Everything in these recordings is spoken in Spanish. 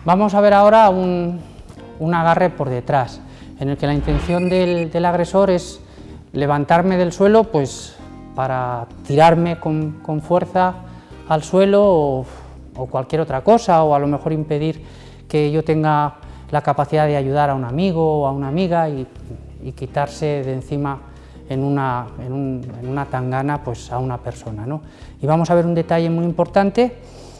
Vamos a ver ahora un agarre por detrás, en el que la intención del agresor es levantarme del suelo pues para tirarme con fuerza al suelo o cualquier otra cosa, o a lo mejor impedir que yo tenga la capacidad de ayudar a un amigo o a una amiga y quitarse de encima en una tangana pues a una persona, ¿no? Y vamos a ver un detalle muy importante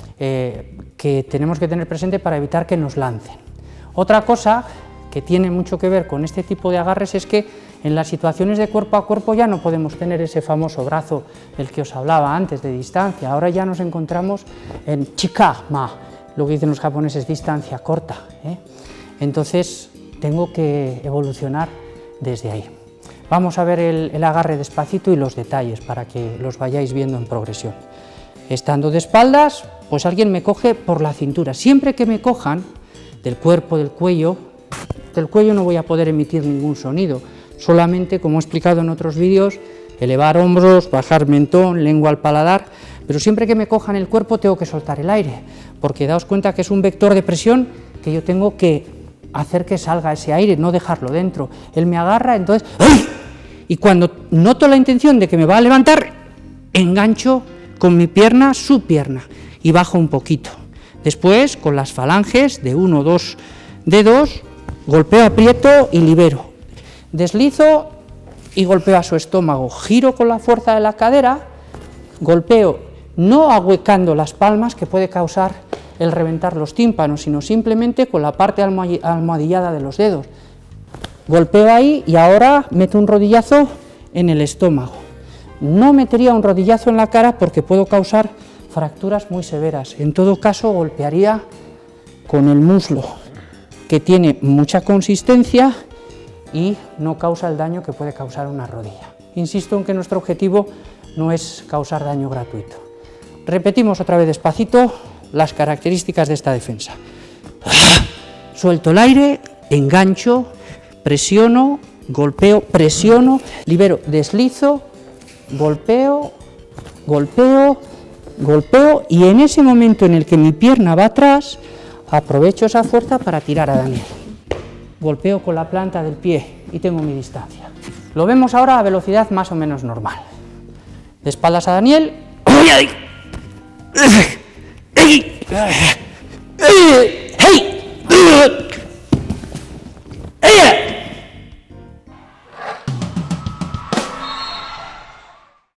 que tenemos que tener presente para evitar que nos lancen. Otra cosa que tiene mucho que ver con este tipo de agarres es que en las situaciones de cuerpo a cuerpo ya no podemos tener ese famoso brazo del que os hablaba antes de distancia, ahora ya nos encontramos en chikama, lo que dicen los japoneses, distancia corta, ¿eh? Entonces tengo que evolucionar desde ahí. Vamos a ver el agarre despacito y los detalles para que los vayáis viendo en progresión. Estando de espaldas, pues alguien me coge por la cintura. Siempre que me cojan del cuerpo, del cuello no voy a poder emitir ningún sonido, solamente, como he explicado en otros vídeos, elevar hombros, bajar mentón, lengua al paladar, pero siempre que me cojan el cuerpo tengo que soltar el aire, porque daos cuenta que es un vector de presión que yo tengo que hacer que salga ese aire, no dejarlo dentro. Él me agarra, entonces ¡ay! Y cuando noto la intención de que me va a levantar, engancho con mi pierna su pierna y bajo un poquito. Después, con las falanges de 1 o 2 dedos, golpeo, aprieto y libero. Deslizo y golpeo a su estómago. Giro con la fuerza de la cadera, golpeo, no ahuecando las palmas, que puede causar el reventar los tímpanos, sino simplemente con la parte almohadillada de los dedos. Golpeo ahí y ahora meto un rodillazo en el estómago. No metería un rodillazo en la cara porque puedo causar fracturas muy severas. En todo caso, golpearía con el muslo, que tiene mucha consistencia y no causa el daño que puede causar una rodilla. Insisto en que nuestro objetivo no es causar daño gratuito. Repetimos otra vez despacito las características de esta defensa. Suelto el aire, engancho, presiono, golpeo, presiono, libero, deslizo, golpeo, golpeo, golpeo, y en ese momento en el que mi pierna va atrás, aprovecho esa fuerza para tirar a Daniel. Golpeo con la planta del pie y tengo mi distancia. Lo vemos ahora a velocidad más o menos normal. De espaldas a Daniel.